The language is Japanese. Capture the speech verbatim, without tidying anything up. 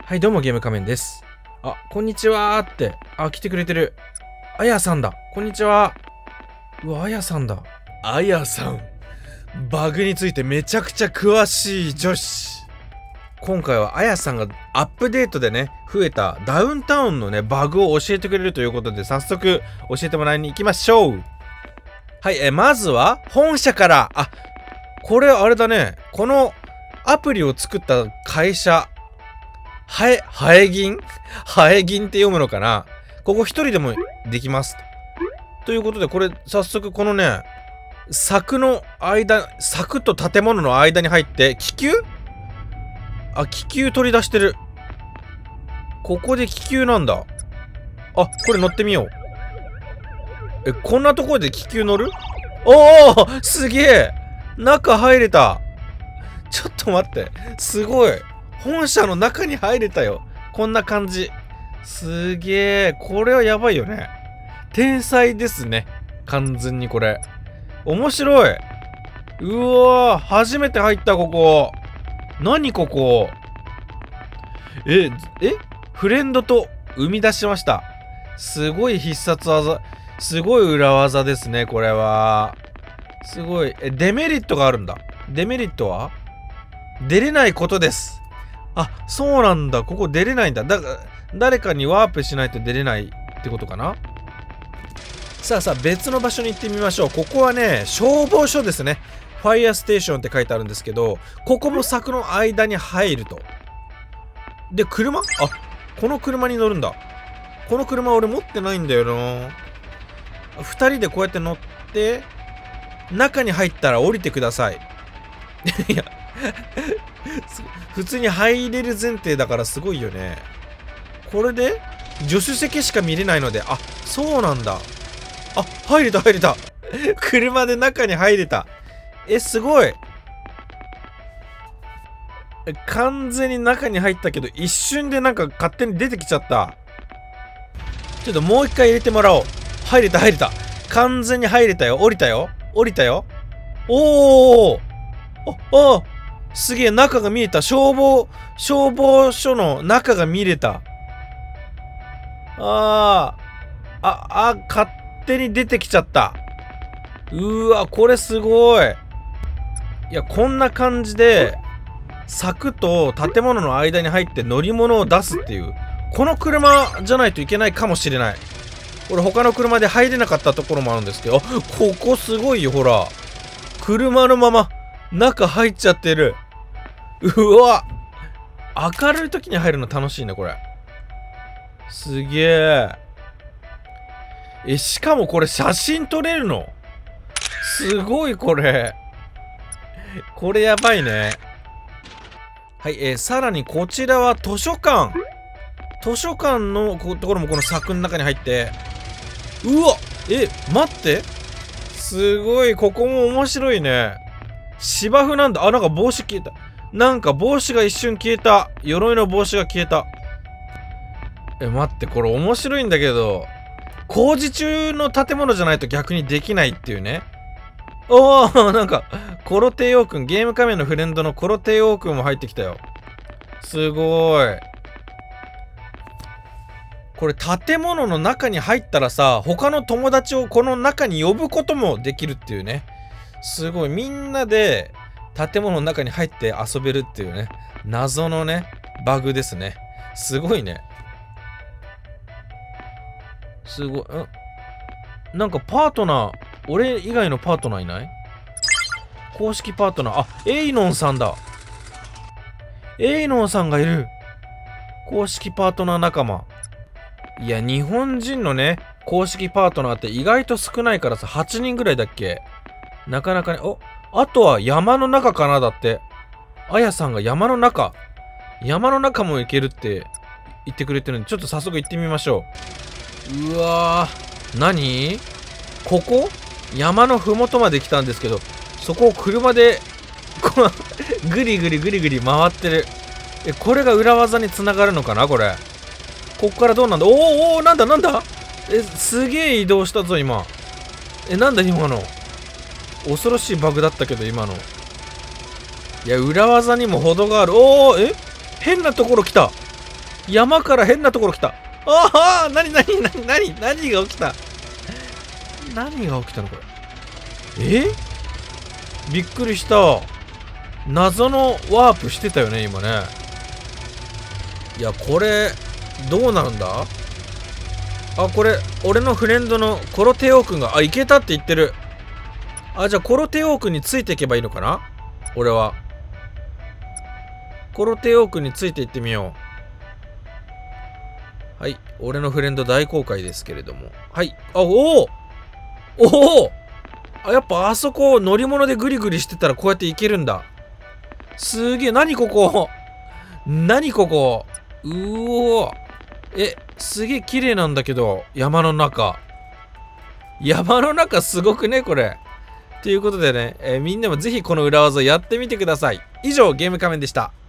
はい、どうもゲーム仮面です。あ、こんにちはーって。あ、来てくれてる。あやさんだ。こんにちは。うわ、あやさんだ。あやさん。バグについてめちゃくちゃ詳しい女子。今回はあやさんがアップデートでね、増えたダウンタウンのね、バグを教えてくれるということで、早速教えてもらいに行きましょう。はい、え、まずは本社から。あ、これあれだね。このアプリを作った会社。はえ、はえぎんはえぎんって読むのかな。ここ一人でもできます。ということで、これ、早速このね、柵の間、柵と建物の間に入って、気球あ、気球取り出してる。ここで気球なんだ。あ、これ乗ってみよう。え、こんなところで気球乗る？おお、すげえ！中入れた。ちょっと待って。すごい。本社の中に入れたよ。こんな感じ。すげえ。これはやばいよね。天才ですね。完全にこれ。面白い。うわー、初めて入った、ここ。何ここ。え、えフレンドと生み出しました。すごい必殺技。すごい裏技ですね、これは。すごい。え、デメリットがあるんだ。デメリットは出れないことです。あ、そうなんだ。ここ出れないんだ。だから、誰かにワープしないと出れないってことかな。さあさあ、別の場所に行ってみましょう。ここはね、消防署ですね。ファイアステーションって書いてあるんですけど、ここも柵の間に入ると。で、車？あ、この車に乗るんだ。この車俺持ってないんだよな。二人でこうやって乗って、中に入ったら降りてください。いや、普通に入れる前提だからすごいよね。これで助手席しか見れないので、あ、そうなんだ。あ、入れた入れた。車で中に入れた。え、すごい。え、完全に中に入ったけど、一瞬でなんか勝手に出てきちゃった。ちょっともう一回入れてもらおう。入れた入れた。完全に入れたよ。降りたよ。降りたよ。おー。あ、あ、すげえ、中が見えた。消防、消防署の中が見れた。あー。あ、あ、勝手に出てきちゃった。うーわ、これすごい。いや、こんな感じで、柵と建物の間に入って乗り物を出すっていう。この車じゃないといけないかもしれない。俺他の車で入れなかったところもあるんですけど、ここすごいよ、ほら。車のまま中入っちゃってる。うわ、明るい時に入るの楽しいね、これ。すげえ。え、しかもこれ写真撮れるの？すごい、これ。これやばいね。はい、えー、さらにこちらは図書館。図書館のところもこの柵の中に入って。うわ、え、待って。すごい、ここも面白いね。芝生なんだ。あ、なんか帽子消えた。なんか帽子が一瞬消えた。鎧の帽子が消えた。え、待って、これ面白いんだけど、工事中の建物じゃないと逆にできないっていうね。おー、なんか、コロテイオーくん、ゲーム仮面のフレンドのコロテイオーくんも入ってきたよ。すごーい。これ建物の中に入ったらさ、他の友達をこの中に呼ぶこともできるっていうね。すごい。みんなで建物の中に入って遊べるっていうね。謎のね、バグですね。すごいね。すごい。んなんかパートナー、俺以外のパートナーいない？公式パートナー、あ、エイノンさんだ。エイノンさんがいる。公式パートナー仲間。いや、日本人のね、公式パートナーって意外と少ないからさ、はちにんぐらいだっけ？なかなかね、お、あとは山の中かなだって。あやさんが山の中。山の中も行けるって言ってくれてるんで、ちょっと早速行ってみましょう。うわー、何？ここ？山のふもとまで来たんですけど、そこを車で、こう、ぐりぐりぐりぐり回ってる。え、これが裏技に繋がるのかなこれ。こっからどうなんだ？おーおー、なんだなんだ？え、すげえ移動したぞ、今。え、なんだ今の。恐ろしいバグだったけど、今の。いや、裏技にも程がある。おー、え？変なところ来た。 山から変なところ来た。ああ、なになになになに何が起きた。何が起きたのこれ。えびっくりした。謎のワープしてたよね、今ね。いや、これ、どうなるんだ。あ、これ、俺のフレンドのコロテオくんが、あ、行けたって言ってる。あ、じゃあコロテオくんについていけばいいのかな俺は。コロテオくんについていってみよう。はい。俺のフレンド大公開ですけれども。はい。あ、おおおおあ、やっぱあそこ乗り物でグリグリしてたらこうやって行けるんだ。すげえ、なにここなにここうおーえ、すげえ綺麗なんだけど、山の中。山の中すごくね、これ。ということでね、えーみんなもぜひこの裏技やってみてください。以上、ゲーム仮面でした。